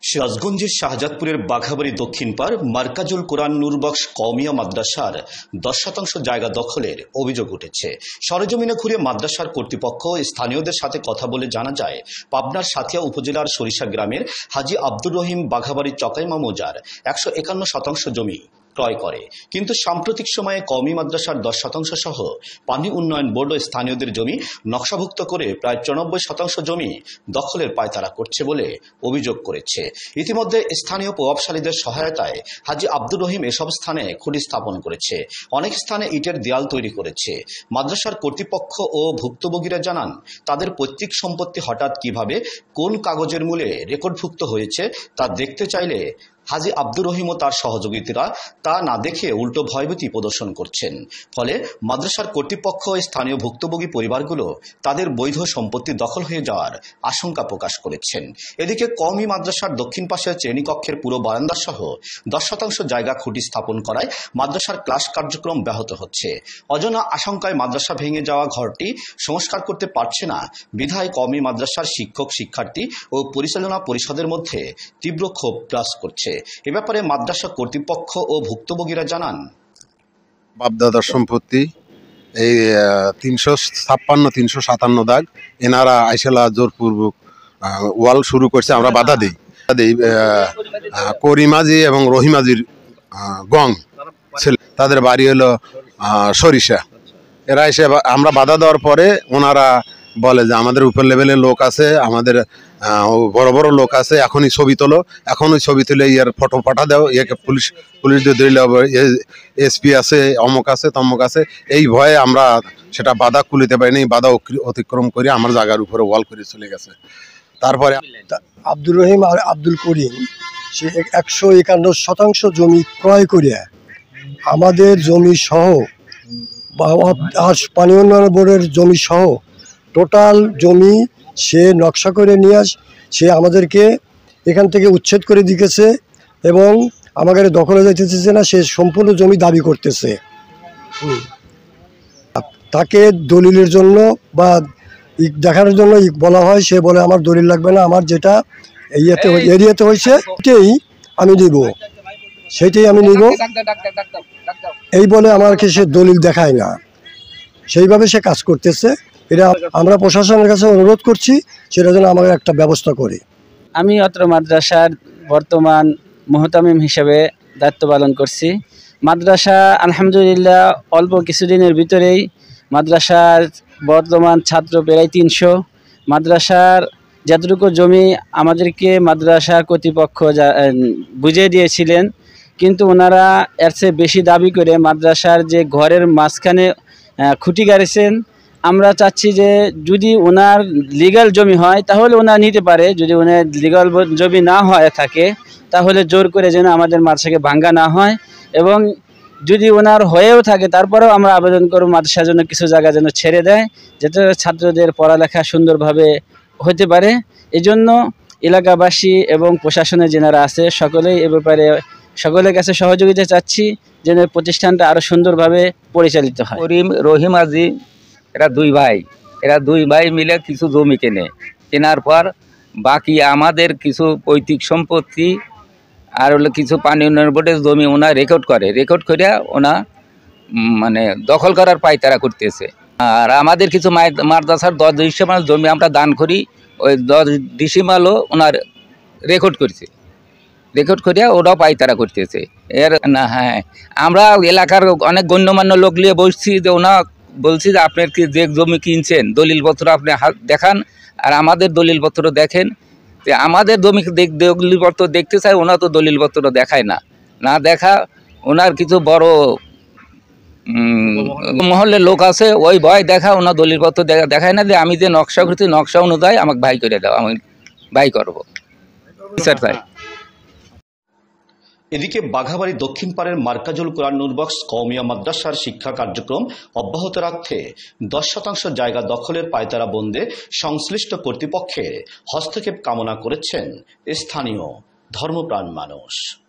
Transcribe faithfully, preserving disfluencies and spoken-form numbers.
সিরাজগঞ্জের শাহজাদপুরের বাঘাবাড়ী দক্ষিণ পাড় মার্কাজুল কোরআন নূরবক্স কওমিয়া মাদ্রাসার দশ শতাংশ জায়গা দখলের অভিযোগ উঠেছে। সরেজমিনে ঘুরে মাদ্রাসার কর্তৃপক্ষ স্থানীয়দের সাথে কথা বলে জানা যায়, পাবনার সাথিয়া উপজেলার সরিষা গ্রামের হাজি আব্দুর রহিম বাঘাবাড়ী চকাইমা মৌজার একশো একান্ন শতাংশ জমি ক্রয় করে, কিন্তু সাম্প্রতিক সময়ে কওমি মাদ্রাসার দশ শতাংশ সহ পানি উন্নয়ন বোর্ড ও স্থানীয়দের জমি নকশাভুক্ত করে প্রায় চুরানব্বই শতাংশ জমি দখলের পায়তারা করছে বলে অভিযোগ করেছে। ইতিমধ্যে স্থানীয় প্রভাবশালীদের সহায়তায় হাজি আব্দুর রহিম এসব স্থানে খুঁটি স্থাপন করেছে, অনেক স্থানে ইটের দেয়াল তৈরি করেছে। মাদ্রাসার কর্তৃপক্ষ ও ভুক্তভোগীরা জানান, তাদের পৈতৃক সম্পত্তি হঠাৎ কিভাবে কোন কাগজের মূলে রেকর্ডভুক্ত হয়েছে তা দেখতে চাইলে হাজি আব্দুর রহিম ও তার সহযোগীরা তা না দেখে উল্টো ভয়ভীতি প্রদর্শন করছেন। ফলে মাদ্রাসার কর্তৃপক্ষ ও স্থানীয় ভুক্তভোগী পরিবারগুলো তাদের বৈধ সম্পত্তি দখল হয়ে যাওয়ার আশঙ্কা প্রকাশ করেছেন। এদিকে কওমি মাদ্রাসার দক্ষিণ পাশের শ্রেণীকক্ষের পুরো বারান্দা সহ দশ শতাংশ জায়গা খুঁটি স্থাপন করায় মাদ্রাসার ক্লাস কার্যক্রম ব্যাহত হচ্ছে। অজানা আশঙ্কায় মাদ্রাসা ভেঙে যাওয়া ঘরটি সংস্কার করতে পারছে না বিধায় কওমি মাদ্রাসার শিক্ষক শিক্ষার্থী ও পরিচালনা পরিষদের মধ্যে তীব্র ক্ষোভ বিরাজ করছে। এ ব্যাপারে মাদ্রাসা কর্তৃপক্ষ ও ভুক্তভোগীরা জানান, বাপদাদার সম্পত্তি এই তিনশো ছাপ্পান্ন তিনশো সাতান্ন দাগ এনারা আইসেলা জোরপূর্বক ওয়াল শুরু করছে, আমরা বাধা দিই দিই করিমাজি এবং রহিমাজির গং ছেলে, তাদের বাড়ি হলো সরিষা। এরা এসে আমরা বাধা দেওয়ার পরে ওনারা বলে যে আমাদের উপর লেভেলের লোক আছে, আমাদের বড় বড় লোক আছে, এখনই ছবি তোলো, এখনই ছবি তুলে ইয়ার ফটো পাঠা দাও, ইয়াকে পুলিশ পুলিশ দিয়ে দিলে এসপি আছে, অমুক আছে, তমুক আছে। এই ভয়ে আমরা সেটা বাধা খুলিতে পারিনি, বাধা অতিক্রম করে আমার জায়গার উপরে ওয়াল করে চলে গেছে। তারপরে আব্দুর রহিম আর আব্দুল করিম সে একশো একান্ন শতাংশ জমি ক্রয় করিয়া আমাদের জমি সহ পানি উন্নয়ন বোর্ডের জমি সহ টোটাল জমি সে নকশা করে নিয়ে আস সে আমাদেরকে এখান থেকে উচ্ছেদ করে দিতেছে এবং আমাদের দখলে যাইতেছে না, সে সম্পূর্ণ জমি দাবি করতেছে। তাকে দলিলের জন্য বা দেখানোর জন্য বলা হয়, সে বলে আমার দলিল লাগবে না, আমার যেটা এরিয়াতে এরিয়াতে হয়েছে সেটাই আমি নিব, সেটাই আমি নিব এই বলে আমাকে সে দলিল দেখায় না, সেইভাবে সে কাজ করতেছে। এটা আমরা প্রশাসনের কাছে অনুরোধ করছি, সেটা যেন আমাদের একটা ব্যবস্থা করে। আমি অত্র মাদ্রাসার বর্তমান মুহতামিম হিসেবে দায়িত্ব পালন করছি। মাদ্রাসা আলহামদুলিল্লাহ অল্প কিছুদিনের ভিতরেই মাদ্রাসার বর্তমান ছাত্র প্রায় তিনশো। মাদ্রাসার যতটুকু জমি আমাদেরকে মাদ্রাসার কর্তৃপক্ষ বুঝিয়ে দিয়েছিলেন, কিন্তু ওনারা এর চেয়ে বেশি দাবি করে মাদ্রাসার যে ঘরের মাঝখানে খুঁটি গাড়িয়েছেন। আমরা চাচ্ছি যে যদি ওনার লিগ্যাল জমি হয় তাহলে ওনার নিতে পারে, যদি ওনার লিগ্যাল জমি না হয় থাকে তাহলে জোর করে যেন আমাদের মাদ্রাসাকে ভাঙ্গা না হয়, এবং যদি ওনার হয়েও থাকে তারপরেও আমরা আবেদন করব মাদ্রাসার জন্য কিছু জায়গা যেন ছেড়ে দেয়, যাতে ছাত্রদের পড়ালেখা সুন্দরভাবে হতে পারে। এই জন্য এলাকাবাসী এবং প্রশাসনের যেনারা আছে সকলেই এ ব্যাপারে সকলের কাছে সহযোগিতা চাচ্ছি, যেন প্রতিষ্ঠানটা আরও সুন্দরভাবে পরিচালিত হয়। করিম রহিম আজি এরা দুই ভাই, এরা দুই ভাই মিলে কিছু জমি কেনে, কেনার পর বাকি আমাদের কিছু পৈতৃক সম্পত্তি আর হলো কিছু পানি উন্নয়ন বোর্ডের জমি ওনা রেকর্ড করে, রেকর্ড করে ওনা মানে দখল করার পায়তারা করতেছে। আর আমাদের কিছু মাদ্রাসার দশ ডিসিমাল জমি আমরা দান করি, ওই দশ ডিসিমালও ওনার রেকর্ড করছে, রেকর্ড করিয়া ওরাও পায়তারা করতেছে। এর না হ্যাঁ আমরা এলাকার অনেক গণ্যমান্য লোক নিয়ে বসছি, যে ওনা বলছি যে আপনার কি যে জমি কিনছেন দলিলপত্র আপনি দেখান, আর আমাদের দলিলপত্র দেখেন। যে আমাদের জমি দলিলপত্র দেখতে চাই, ওনা তো দলিলপত্র দেখায় না, না দেখা ওনার কিছু বড় মহলের লোক আছে, ওই ভয় দেখা ওনার দলিলপত্র দেখায় না, যে আমি যে নকশা করছি নকশা অনুযায়ী আমাকে ভাই করে দাও, আমি ভাই করবো স্যার তাই। এদিকে বাঘাবাড়ী দক্ষিণ পাড়ের মার্কাজুল কোরআন নূরবক্স কওমিয়া মাদ্রাসার শিক্ষা কার্যক্রম অব্যাহত রাখতে দশ শতাংশ জায়গা দখলের পায়তারা বন্ধে সংশ্লিষ্ট কর্তৃপক্ষের হস্তক্ষেপ কামনা করেছেন স্থানীয় ধর্মপ্রাণ মানুষ।